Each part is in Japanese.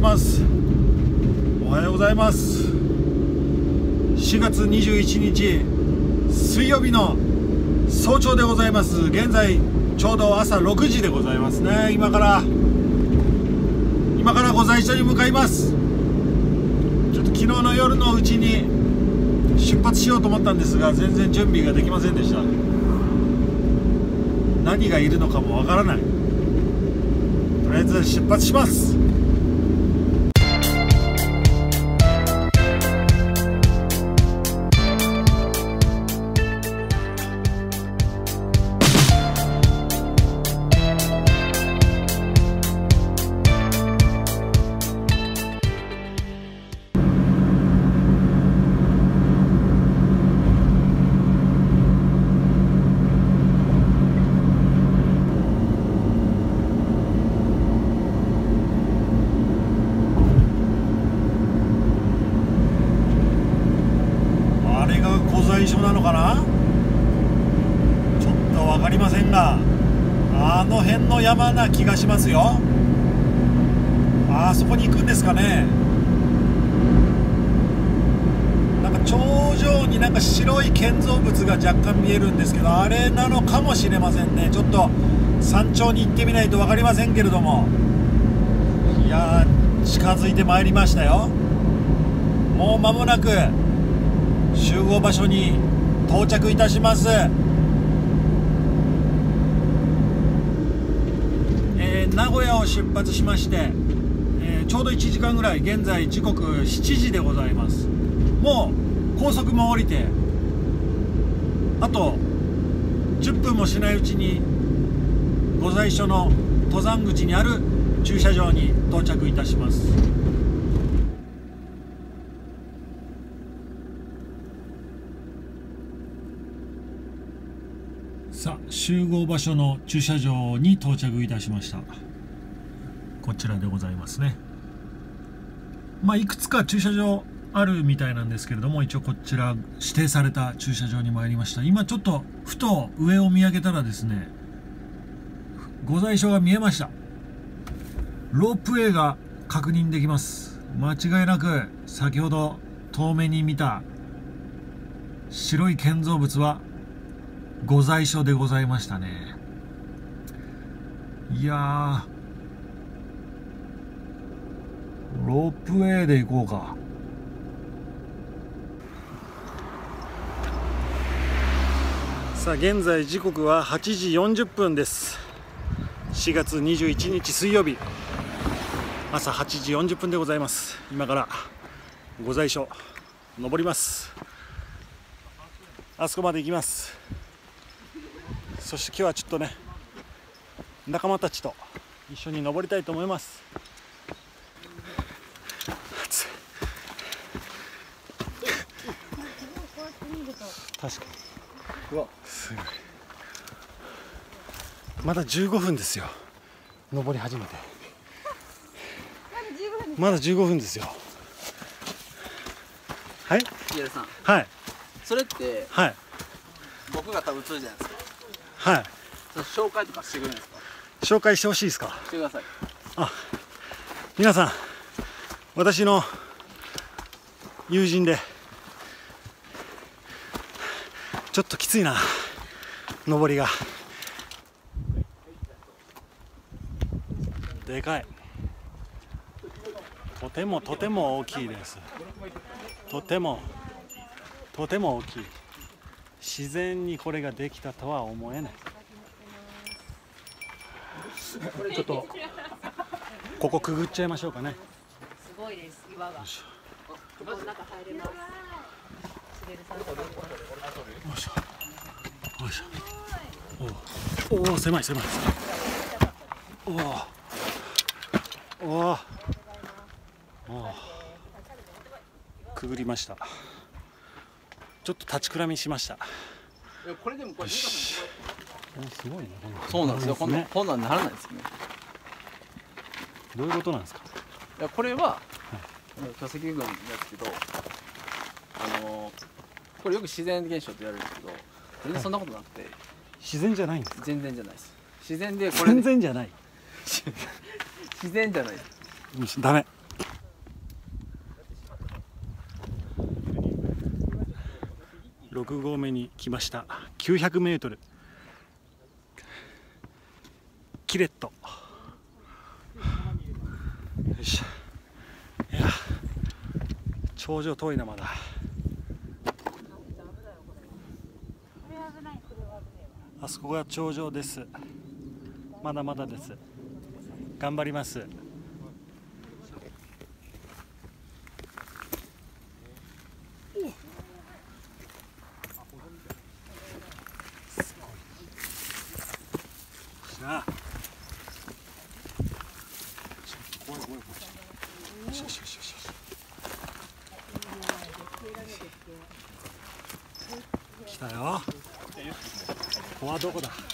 ます。おはようございます。4月21日水曜日の早朝でございます。現在ちょうど朝6時でございますね。今から御在所に向かいます。ちょっと昨日の夜のうちに出発しようと思ったんですが、全然準備ができませんでした。何がいるのかもわからない。とりあえず出発します。御在所なのかな、ちょっと分かりませんが、あの辺の山な気がしますよ。あそこに行くんですかね。なんか頂上になんか白い建造物が若干見えるんですけど、あれなのかもしれませんね。ちょっと山頂に行ってみないと分かりませんけれども、いやー、近づいてまいりましたよ。もう間もなく集合場所に到着いたします。名古屋を出発しまして、ちょうど1時間ぐらい、現在時刻7時でございます。もう高速も降りて、あと10分もしないうちに御在所の登山口にある駐車場に到着いたします。さあ、集合場所の駐車場に到着いたしました。こちらでございますね。いくつか駐車場あるみたいなんですけれども、一応こちら指定された駐車場に参りました。今ちょっとふと上を見上げたらですね、御在所が見えました。ロープウェイが確認できます。間違いなく先ほど遠目に見た白い建造物は御在所でございましたね。いやー、ロープウェイで行こうか。さあ、現在時刻は8時40分です。4月21日水曜日、朝8時40分でございます。今から御在所登ります。あそこまで行きます。そして今日はちょっとね、仲間たちと一緒に登りたいと思います。暑い。確かに。うわ、すごい。まだ15分ですよ。登り始めて。まだ15分ですよ。はい。 宮田さん。 はい。 それって。 はい。 僕が多分通じゃないですか。 はい。 紹介とかしてくれるんですか。 紹介してほしいですか。 してください。 あ、皆さん、私の友人でちょっときついな、登りが。でかい。とても大きいです。とても大きい。自然にこれができたとは思えない。ちょっとここくぐっちゃいましょうかね。 すごいです、岩が。ここの中入れます。滑る山とか。 よいしょ。よいしょ。おお、狭い。おお。くぐりました。ちょっと立ちくらみしました。 これでもこれすごいね。 そうなんですよ。こんなんならないですよね。 どういうことなんですか。 いや、これは巨石群なんですけど、これよく自然現象って言われるんですけど、全然そんなことなくて。 自然じゃないんですか。 全然じゃないです。自然でこれ。 全然じゃない。 自然じゃないです。 ダメ。 6合目に来ました。900メートルキレット。よいしょ。いや頂上遠いなまだ。あそこが頂上です。まだまだです。頑張ります。さあ怖い怖い怖い。よしよしよしよし。来たよ。ここはどこだ。よ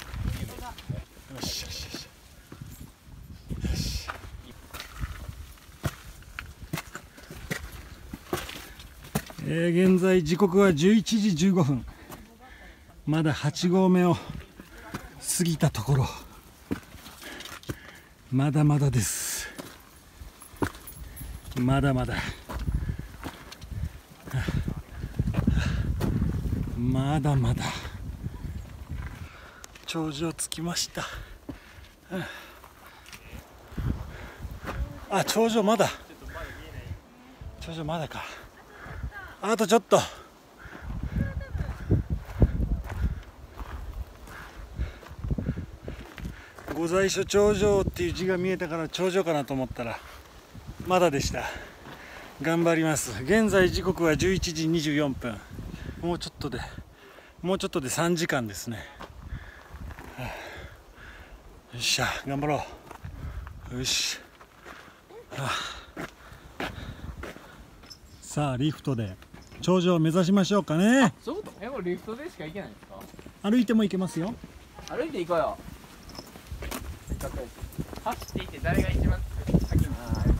しよしよしよし。現在時刻は11時15分。まだ8合目を過ぎたところ。まだまだです。まだまだ。まだまだ。頂上着きました。あ、頂上まだ。頂上まだか。あとちょっと。御在所頂上っていう字が見えたから頂上かなと思ったらまだでした。頑張ります。現在時刻は11時24分。もうちょっとで3時間ですね。よっしゃ頑張ろう。よし。さあリフトで頂上を目指しましょうかね。 そういうこと？これリフトでしか行けないんですか？ 歩いても行けますよ。 歩いて行こうよ。せっかくやし。走っていって誰が一番先に。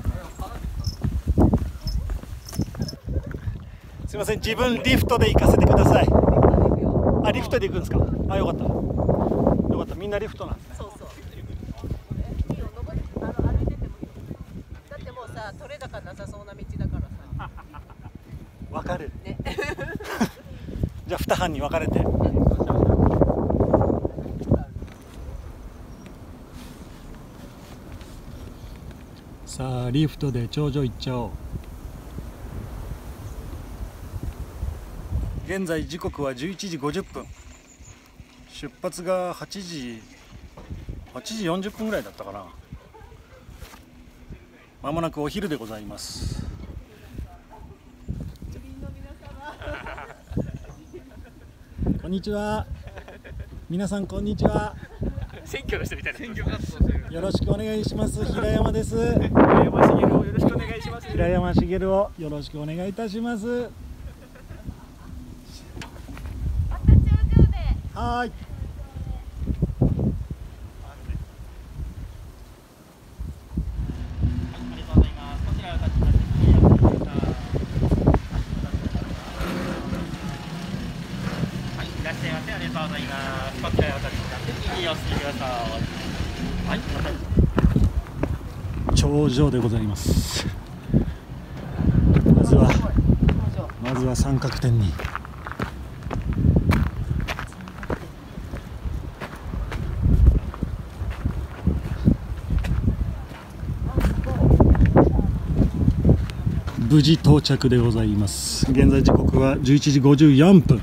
すいません、自分リフトで行かせてください。あ、リフトで行くんですか。あ、よかった。よかった、みんなリフトなんですね。 そうそう。いいよ、登って歩いててもいいよ。だってもうさ、取れ高なさそうな道だからさ。 わかる。 ね。 じゃあ2班に分かれて。さあリフトで頂上行っちゃおう。現在時刻は11時50分。出発が8時40分ぐらいだったかな。まもなくお昼でございます。こんにちは。皆さんこんにちは。 選挙の人みたいな。選挙活動してる。 よろしくお願いします。平山です。 平山茂をよろしくお願いします。 平山茂をよろしくお願いいたします。はい。頂上でございます。まずは三角点に。無事到着でございます。現在時刻は11時54分。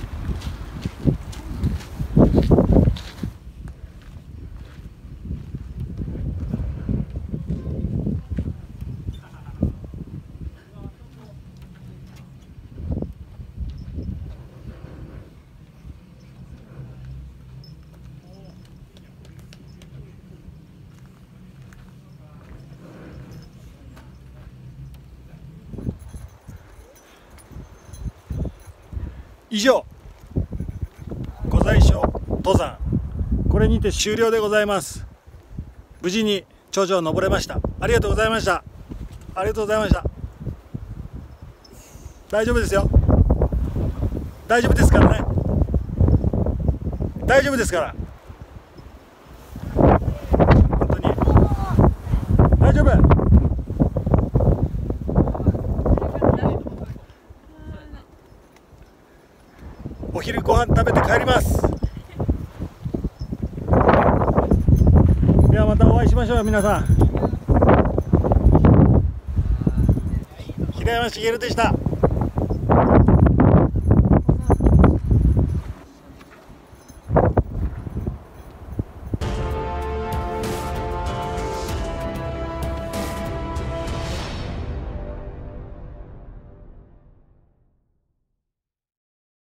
以上、御在所登山、これにて終了でございます。無事に頂上を登れました。ありがとうございました。ありがとうございました。大丈夫ですよ。大丈夫ですからね。大丈夫ですから。本当に大丈夫。 飯食べて帰ります。ではまたお会いしましょう皆さん。平山茂でした。